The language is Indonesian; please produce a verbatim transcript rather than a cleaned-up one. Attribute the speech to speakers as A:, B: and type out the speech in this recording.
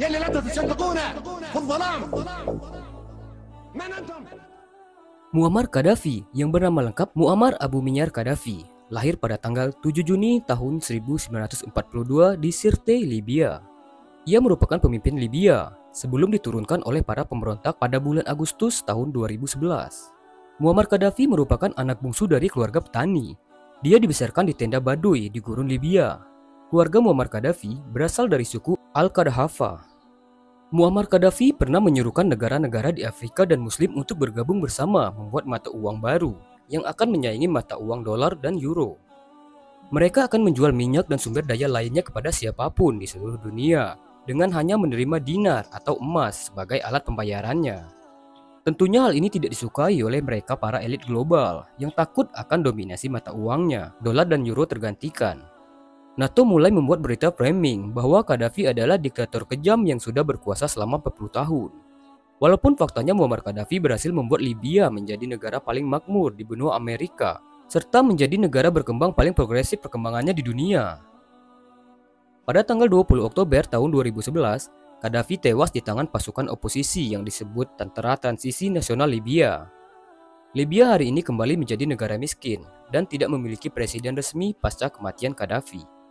A: يلي لا تتشققونا في الظلام من أنتم؟
B: Muammar Gaddafi yang bernama lengkap Muammar Abu Minyar Gaddafi lahir pada tanggal tujuh Juni tahun seribu sembilan ratus empat puluh dua di Sirte, Libya. Ia merupakan pemimpin Libya sebelum diturunkan oleh para pemberontak pada bulan Agustus tahun dua ribu sebelas. Muammar Gaddafi merupakan anak bungsu dari keluarga petani. Dia dibesarkan di tenda Baduy di gurun Libya. Keluarga Muammar Gaddafi berasal dari suku Al-Qadhafa. Muammar Gaddafi pernah menyuruhkan negara-negara di Afrika dan Muslim untuk bergabung bersama membuat mata uang baru yang akan menyaingi mata uang dolar dan euro. Mereka akan menjual minyak dan sumber daya lainnya kepada siapapun di seluruh dunia dengan hanya menerima dinar atau emas sebagai alat pembayarannya. Tentunya hal ini tidak disukai oleh mereka para elit global yang takut akan dominasi mata uangnya, dolar dan euro tergantikan. NATO mulai membuat berita framing bahwa Gaddafi adalah diktator kejam yang sudah berkuasa selama empat puluh tahun. Walaupun faktanya Muammar Gaddafi berhasil membuat Libya menjadi negara paling makmur di benua Amerika, serta menjadi negara berkembang paling progresif perkembangannya di dunia. Pada tanggal dua puluh Oktober tahun dua ribu sebelas, Gaddafi tewas di tangan pasukan oposisi yang disebut Tentara Transisi Nasional Libya. Libya hari ini kembali menjadi negara miskin dan tidak memiliki presiden resmi pasca kematian Gaddafi.